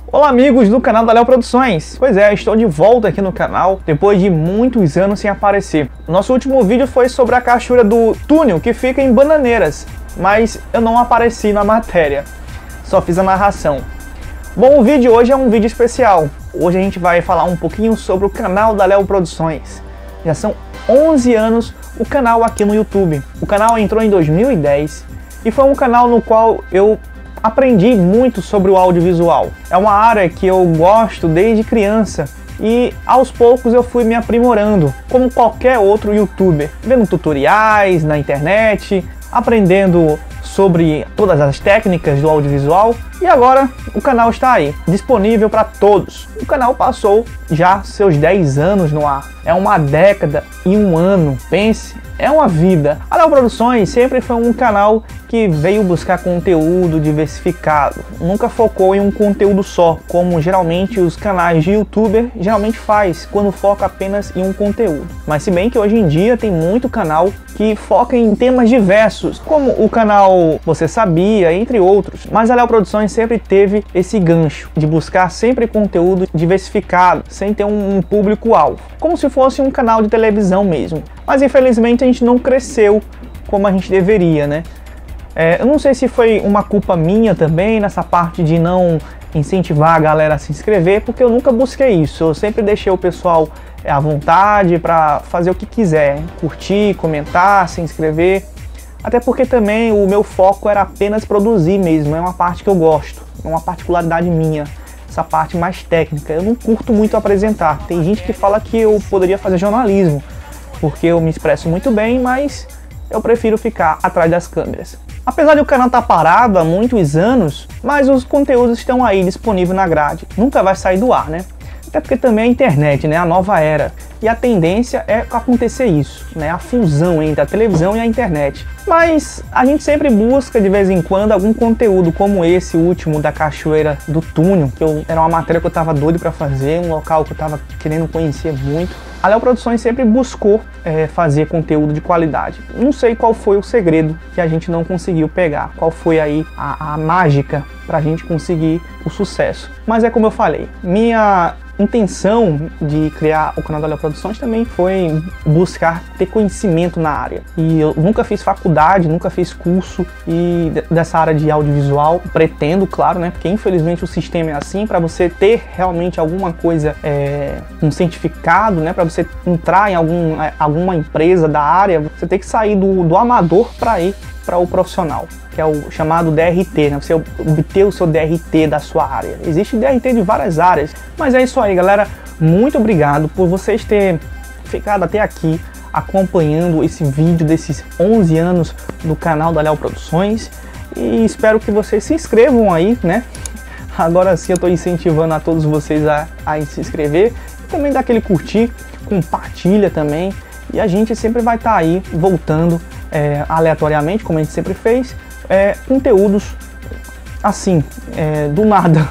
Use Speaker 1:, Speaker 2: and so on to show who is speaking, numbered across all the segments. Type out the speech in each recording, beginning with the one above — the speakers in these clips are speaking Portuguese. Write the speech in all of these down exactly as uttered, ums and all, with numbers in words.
Speaker 1: Olá amigos do canal da Léo Produções. Pois é, estou de volta aqui no canal depois de muitos anos sem aparecer. Nosso último vídeo foi sobre a cachoeira do Túnel, que fica em Bananeiras, mas eu não apareci na matéria, só fiz a narração. Bom, o vídeo de hoje é um vídeo especial. Hoje a gente vai falar um pouquinho sobre o canal da Léo Produções. Já são onze anos o canal aqui no YouTube. O canal entrou em dois mil e dez e foi um canal no qual eu aprendi muito sobre o audiovisual. É uma área que eu gosto desde criança e aos poucos eu fui me aprimorando, como qualquer outro youtuber, vendo tutoriais na internet, aprendendo sobre todas as técnicas do audiovisual, e agora o canal está aí, disponível para todos. O canal passou já seus dez anos no ar, é uma década e um ano, pense, é uma vida. A Léo Produções sempre foi um canal que veio buscar conteúdo diversificado, nunca focou em um conteúdo só, como geralmente os canais de youtuber geralmente faz, quando foca apenas em um conteúdo. Mas se bem que hoje em dia tem muito canal que foca em temas diversos, como o canal Você Sabia, entre outros. Mas a Léo Produções sempre teve esse gancho de buscar sempre conteúdo diversificado, sem ter um público-alvo, como se fosse um canal de televisão mesmo. Mas infelizmente a gente não cresceu como a gente deveria, né? É, eu não sei se foi uma culpa minha também nessa parte de não incentivar a galera a se inscrever, porque eu nunca busquei isso. Eu sempre deixei o pessoal é, à vontade para fazer o que quiser, curtir, comentar, se inscrever. Até porque também o meu foco era apenas produzir mesmo, é uma parte que eu gosto, é uma particularidade minha, essa parte mais técnica. Eu não curto muito apresentar. Tem gente que fala que eu poderia fazer jornalismo, porque eu me expresso muito bem, mas eu prefiro ficar atrás das câmeras. Apesar de o canal estar parado há muitos anos, mas os conteúdos estão aí disponíveis na grade. Nunca vai sair do ar, né? Até porque também é a internet, né? A nova era. E a tendência é acontecer isso, né? A fusão entre a televisão e a internet. Mas a gente sempre busca de vez em quando algum conteúdo como esse último da Cachoeira do Túnel, que eu, era uma matéria que eu tava doido para fazer, um local que eu tava querendo conhecer muito. A Léo Produções sempre buscou é, fazer conteúdo de qualidade. Não sei qual foi o segredo que a gente não conseguiu pegar, qual foi aí a, a mágica para a gente conseguir o sucesso. Mas é como eu falei, minha intenção de criar o canal da Léo Produções também foi buscar ter conhecimento na área. E eu nunca fiz faculdade, nunca fiz curso e dessa área de audiovisual. Pretendo, claro, né? Porque infelizmente o sistema é assim. Para você ter realmente alguma coisa, é, um certificado, né? Para você entrar em algum, alguma empresa da área, você tem que sair do, do amador para ir para o profissional, que é o chamado D R T, né? Você obter o seu D R T da sua área. Existe D R T de várias áreas. Mas é isso aí, galera. Muito obrigado por vocês terem ficado até aqui acompanhando esse vídeo desses onze anos do canal da Léo Produções. E espero que vocês se inscrevam aí, né? Agora sim eu estou incentivando a todos vocês a, a se inscrever. E também dá aquele curtir, compartilha também. E a gente sempre vai estar tá aí voltando é, aleatoriamente, como a gente sempre fez, é, conteúdos assim, é, do nada,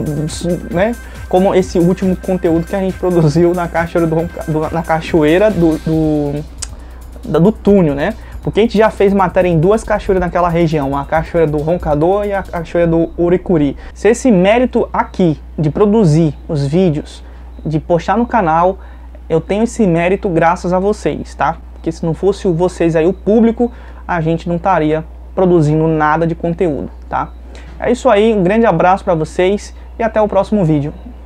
Speaker 1: né? Como esse último conteúdo que a gente produziu na cachoeira do, do, na cachoeira do, do, do Túnel, né? Porque a gente já fez matéria em duas cachoeiras naquela região, a cachoeira do Roncador e a cachoeira do Uricuri. Se esse mérito aqui de produzir os vídeos, de postar no canal, eu tenho esse mérito graças a vocês, tá? Porque se não fosse vocês aí, o público, a gente não estaria produzindo nada de conteúdo, tá? É isso aí, um grande abraço para vocês e até o próximo vídeo.